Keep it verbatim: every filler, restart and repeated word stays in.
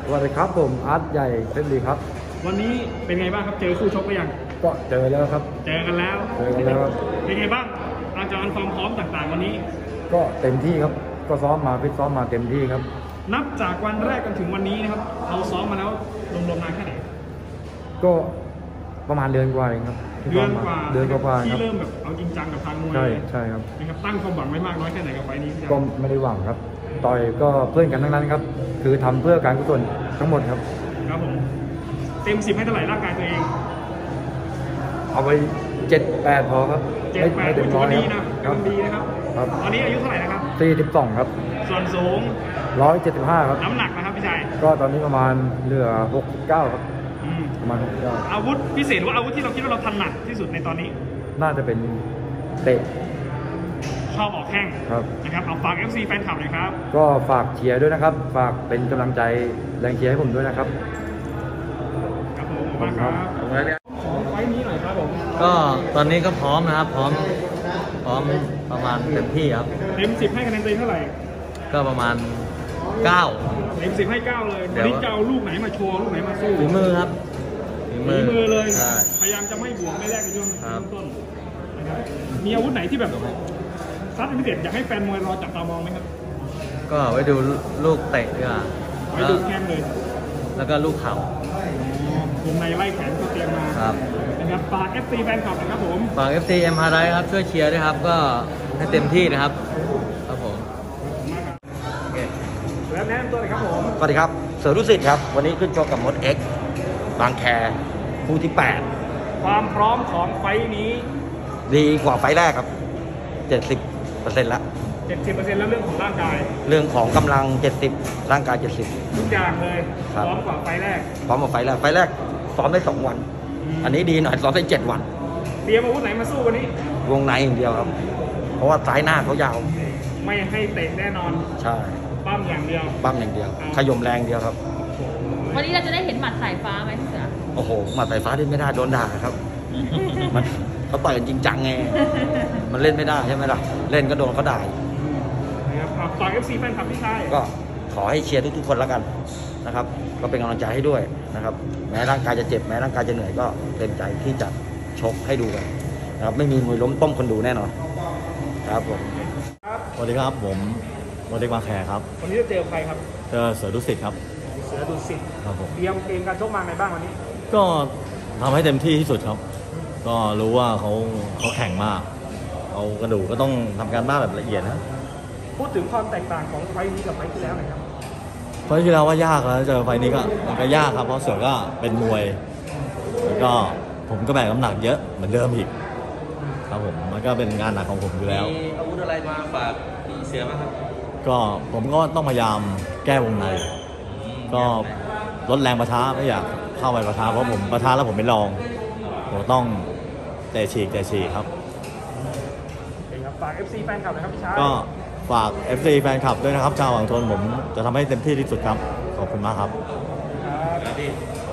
สวัสดีครับผมอาร์ตใหญ่เพชรดีครับวันนี้เป็นไงบ้างครับเจอคู่ชกหรือยังก็เจอแล้วครับเจอกันแล้วเจอกันแล้วครับเป็นไงบ้างอาจารย์ความพร้อมต่างๆวันนี้ก็เต็มที่ครับก็ซ้อมมาฟิตซ้อมมาเต็มที่ครับนับจากวันแรกจนถึงวันนี้นะครับเราซ้อมมาแล้วรวมๆนานแค่ไหนก็ประมาณเดือนกว่าเองครับเดือนกว่าเดือนกว่าที่เริ่มแบบเอาจริงจังกับทางมวยใช่ใช่ครับนะครับตั้งความหวังไว้มากน้อยแค่ไหนกับไฟนี้ก็ไม่ได้หวังครับต่อยก็เพื่อนกันทั้งนั้นครับคือทำเพื่อการกุศลทั้งหมดครับครับผมเต็มสิบให้เท่าไหร่ร่างกายตัวเองเอาไปเจ็ดแปดพอครับเจ็ดแปดถือว่าดีนะครับดีนะครับตอนนี้อายุเท่าไหร่นะครับสี่สิบสองครับส่วนสูงร้อยเจ็ดสิบห้าครับน้ำหนักนะครับพี่ชายก็ตอนนี้ประมาณเหลือหกสิบเก้าครับประมาณหกสิบเก้าอาวุธพิเศษว่าอาวุธที่เราคิดว่าเราถนัดที่สุดในตอนนี้น่าจะเป็นเตะชอบออกแข้งนะครับเอาฝาก เอฟ ซี แฟนคลับเลยครับก็ฝากเชียร์ด้วยนะครับฝากเป็นกำลังใจแรงเชียร์ให้ผมด้วยนะครับครับผมขอบคุณครับขอไฟนี้หน่อยครับผมก็ตอนนี้ก็พร้อมนะครับพร้อมพร้อมประมาณเต็มที่ครับเต็มสิบให้คะแนนตัวเองเท่าไหร่ก็ประมาณเก้าเต็มสิบให้เก้าเลยวันนี้จะเอาลูกไหนมาโชว์ลูกไหนมาสู้ฝีมือครับฝีมือเลยพยายามจะไม่บวกไม่แรกในช่วงต้นมีอาวุธไหนที่แบบซัดพิเศษอยากให้แฟนมวยรอจับตามองไหมครับก็ไว้ดูลูกเตะดีกว่าไว้ดูแข้งเลยแล้วก็ลูกเข่าวงในไล่แขนก็เตรียมมาครับนะครับฝาก เอฟ ซี แฟนคลับนะครับผมฝาก เอฟ ซี เอ็ม อาร์ ไอ ครับช่วยเชียร์ด้วยครับก็ให้เต็มที่นะครับครับผมแล้วแนะนำตัวเลยครับผมสวัสดีครับเสือดุสิตครับวันนี้ขึ้นชกกับมดเอ็กซ์บางแคคู่ที่แปดความพร้อมของไฟนี้ดีกว่าไฟแรกครับเจ็ดสิบเปอร์เซ็นต์ละเจ็ดสิบเปอร์เซ็นต์แล้วเรื่องของร่างกายเรื่องของกำลังเจ็ดสิบร่างกายเจ็ดสิบทุกอย่างเลยพร้อมกว่าไฟแรกพร้อมกว่าไฟแรกไฟแรกซ้อมได้สองวันอันนี้ดีหน่อยซ้อมได้เจ็ดวันเตรียมอาวุธไหนมาสู้วันนี้วงในอย่างเดียวครับเพราะว่าซ้ายหน้าเขายาวไม่ให้เตะแน่นอนใช่ปั้มอย่างเดียวปั้มอย่างเดียวขย่มแรงเดียวครับวันนี้เราจะได้เห็นหมัดสายฟ้าไหมพี่เสือโอ้โหหมัดสายฟ้าเล่นไม่ได้โดนด่าครับมันเขาต่อยกันจริงจังไงมันเล่นไม่ได้ใช่ไหมล่ะเล่นก็โดนเขาด่านะครับฝาก เอฟ ซี แฟนคลับพี่ชายก็ขอให้เชียร์ทุกๆคนแล้วกันนะครับก็เป็นกำลังใจให้ด้วยนะครับแม้ร่างกายจะเจ็บแม้ร่างกายจะเหนื่อยก็เต็มใจที่จะชกให้ดูกันนะครับไม่มีมวยล้มต้มคนดูแน่นอนครับผมสวัสดีครับผมโมเด็กบางแคครับวันนี้จะเจอใครครับเจอเสือดุสิตครับเสือดุสิตครับผมเตรียมเกมการชกมาในบ้างวันนี้ก็ทำให้เต็มที่ที่สุดครับก็รู้ว่าเขาเขาแข่งมากเอากระดูกก็ต้องทำการบ้านแบบละเอียดนะพูดถึงความแตกต่างของไฟนี้กับไฟที่แล้วหน่อยครับไฟที่แล้วว่ายากแล้วเจอไฟนี้ก็มันก็ยากครับเพราะเสือก็เป็นมวยแล้วก็ผมก็แบกน้ำหนักเยอะเหมือนเดิมอีกครับผมมันก็เป็นงานหนักของผมอยู่แล้วมีอาวุธอะไรมาฝากพี่เสือบ้างครับก็ผมก็ต้องพยายามแก้วงในก็ลดแรงประทะไม่อยากเข้าไปประทะเพราะผมประทะแล้วผมไม่ลองผมต้องเตะฉีกเตะฉีกครับฝาก เอฟ ซี แฟนคลับนะครับพี่ชายก็ฝาก เอฟ ซี แฟนคลับด้วยนะครับชาวอ่างทองผมจะทำให้เต็มที่ที่สุดครับขอบคุณมากครับครับ